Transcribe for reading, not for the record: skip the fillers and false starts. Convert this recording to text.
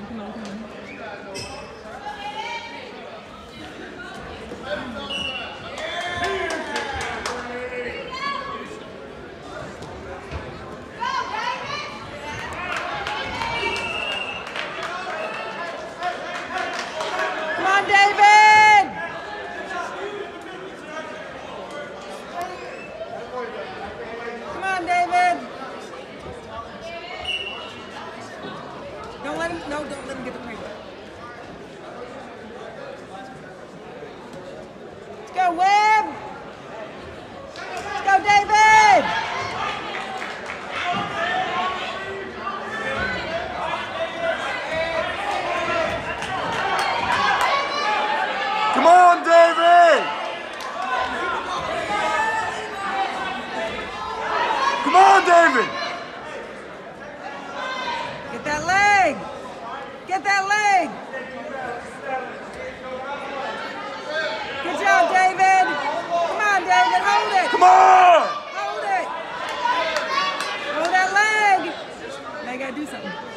come on, come on. Come on, David! Come on, David! Don't let him, no, don't let him get the pressure. Let's go, Webb! Let's go, David! Come on, David! Come on, David! Get that leg! Get that leg! Good job, David! Come on, David, hold it! Come on! Hold it! Hold that leg! Now you gotta do something.